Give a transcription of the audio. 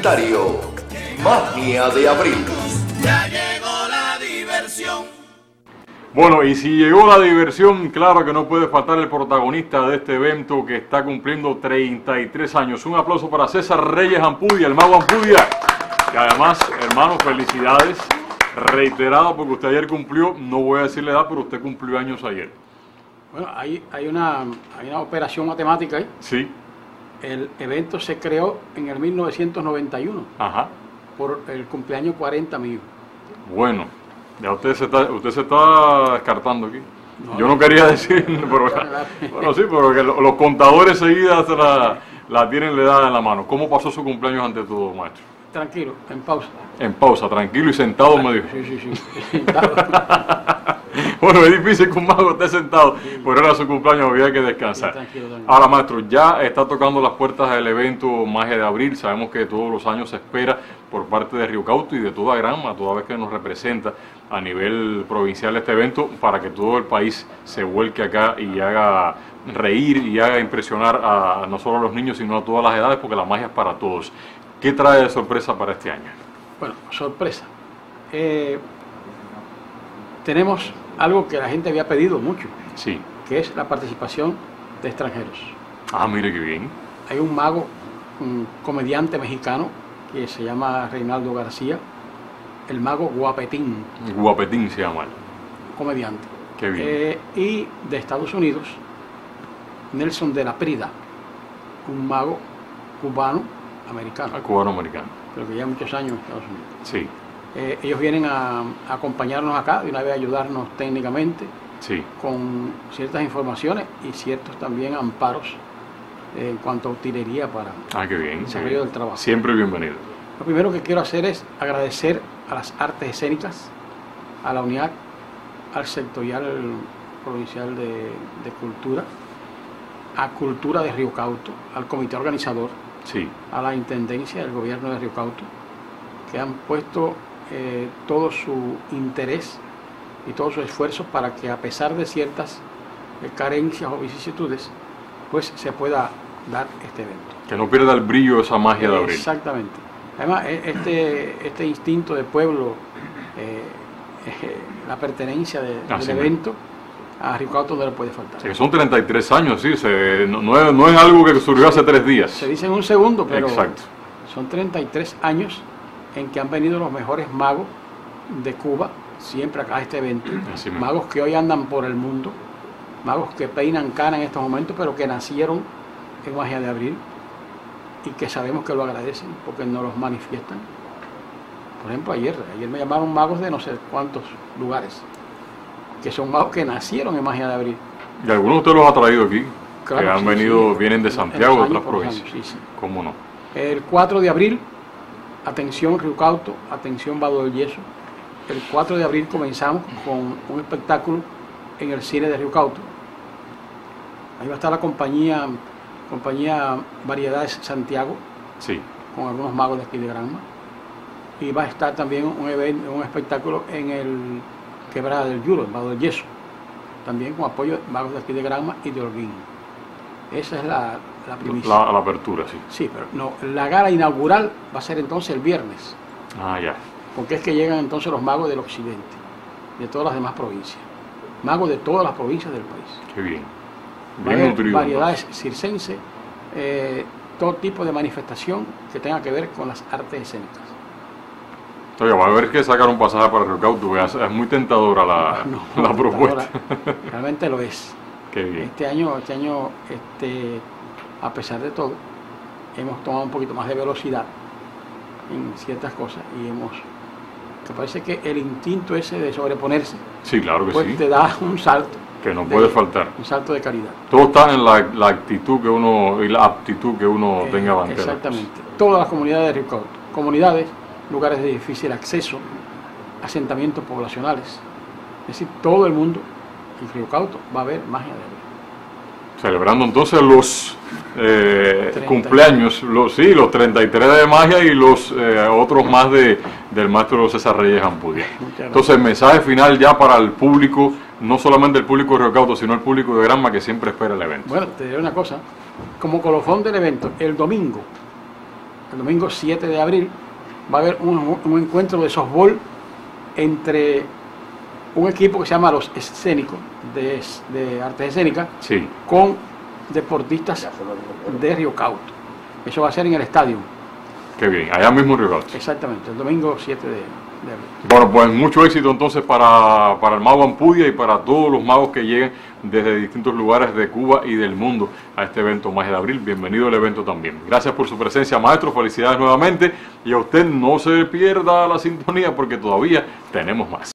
publicitario. Magia de Abril. Ya llegó la diversión. Bueno, y si llegó la diversión, claro que no puede faltar el protagonista de este evento que está cumpliendo 33 años. Un aplauso para César Reyes Ampudia, el mago Ampudia. Que además, hermano, felicidades reiteradas porque usted ayer cumplió, no voy a decir la edad, pero usted cumplió años ayer. Bueno, hay una operación matemática ahí. Sí. El evento se creó en el 1991. Ajá. Por el cumpleaños 40 mío. Bueno, ya usted se está descartando aquí. No, yo no quería decir, pero bueno, sí, pero que los contadores seguidas la tienen la edad en la mano. ¿Cómo pasó su cumpleaños ante todo, maestro? Tranquilo, en pausa. En pausa, tranquilo y sentado, me dijo. Sí, sentado. Bueno, es difícil que un mago esté sentado, pero era su cumpleaños, había que descansar. Sí, tranquilo. Ahora, maestro, ya está tocando las puertas del evento Magia de Abril. Sabemos que todos los años se espera por parte de Río Cauto y de toda Granma, toda vez que nos representa a nivel provincial este evento, para que todo el país se vuelque acá y haga reír y haga impresionar a no solo a los niños, sino a todas las edades, porque la magia es para todos. ¿Qué trae de sorpresa para este año? Bueno, sorpresa. Tenemos algo que la gente había pedido mucho, sí, que es la participación de extranjeros. Ah, mire qué bien. Hay un mago, un comediante mexicano, que se llama Reinaldo García, el mago Guapetín. Guapetín se llama él. Comediante. Qué bien. Y de Estados Unidos, Nelson de la Prida, un mago cubano-americano. Cubano-americano. Pero que lleva muchos años en Estados Unidos. Sí. Ellos vienen a acompañarnos acá, de una vez a ayudarnos técnicamente, sí, con ciertas informaciones y ciertos también amparos en cuanto a utilería para qué bien, el desarrollo del trabajo. Siempre bienvenido. Lo primero que quiero hacer es agradecer a las artes escénicas, a la UNIAC, al sectorial provincial de cultura, a Cultura de Río Cauto, al comité organizador, sí, a la intendencia del gobierno de Río Cauto, que han puesto todo su interés y todo su esfuerzo para que, a pesar de ciertas carencias o vicisitudes, pues se pueda dar este evento. Que no pierda el brillo esa magia de Abril. Exactamente. Además, este instinto de pueblo, la pertenencia del evento, a Río Cauto no le puede faltar. Sí, son 33 años, sí, no es algo que surgió hace 3 días. Se dice en un segundo, pero exacto, son 33 años en que han venido los mejores magos de Cuba, siempre acá a este evento. Magos que hoy andan por el mundo, magos que peinan cana en estos momentos, pero que nacieron en Magia de Abril y que sabemos que lo agradecen porque nos los manifiestan. Por ejemplo, ayer me llamaron magos de no sé cuántos lugares, que son magos que nacieron en Magia de Abril. ¿Y algunos de usted los ha traído aquí? Claro, que han venido, vienen de Santiago, de otras provincias. Sí. ¿Cómo no? El 4 de abril, atención Río Cauto, atención Vado del Yeso. El 4 de abril comenzamos con un espectáculo en el cine de Río Cauto. Ahí va a estar la compañía Variedades Santiago, sí, con algunos magos de aquí de Granma. Y va a estar también un espectáculo en el Quebrada del Yuro, en Vado del Yeso, también con apoyo de magos de aquí de Granma y de Holguín. Esa es la primicia. La apertura, sí. Sí, pero no, la gala inaugural va a ser entonces el viernes. Ah, ya. Porque es que llegan entonces los magos del occidente, de todas las demás provincias. Magos de todas las provincias del país. Qué bien. Bien nutrido. Variedades circenses, todo tipo de manifestación que tenga que ver con las artes escénicas. Oye, va a haber que sacar un pasaje para Río Cauto, es muy tentadora la propuesta. Realmente lo es. Qué bien. Este año, a pesar de todo, hemos tomado un poquito más de velocidad en ciertas cosas y que parece que el instinto ese de sobreponerse, sí, claro que pues sí, te da un salto. Que no puede faltar. Un salto de calidad. Todo está en la actitud que uno y la aptitud que uno tenga ante las cosas. Exactamente. Todas las comunidades de Río Cauto, comunidades, lugares de difícil acceso, asentamientos poblacionales, es decir, todo el mundo en Río Cauto va a haber magia de Abril. Celebrando entonces los cumpleaños, los 33 de magia y los otros más del maestro César Reyes Ampudia. Entonces el mensaje final ya para el público, no solamente el público de Río Cauto, sino el público de Granma que siempre espera el evento. Bueno, te diré una cosa, como colofón del evento, el domingo el domingo 7 de abril, va a haber un encuentro de softball entre un equipo que se llama Los Escénicos, de artes escénicas, Sí. con deportistas de Río Cauto. Eso va a ser en el estadio. Qué bien, allá mismo en Río Cauto. Exactamente, el domingo 7 de abril. Bueno, pues mucho éxito entonces para el mago Ampudia y para todos los magos que lleguen desde distintos lugares de Cuba y del mundo a este evento Magia de Abril. Bienvenido al evento también. Gracias por su presencia, maestro. Felicidades nuevamente. Y a usted no se pierda la sintonía porque todavía tenemos más.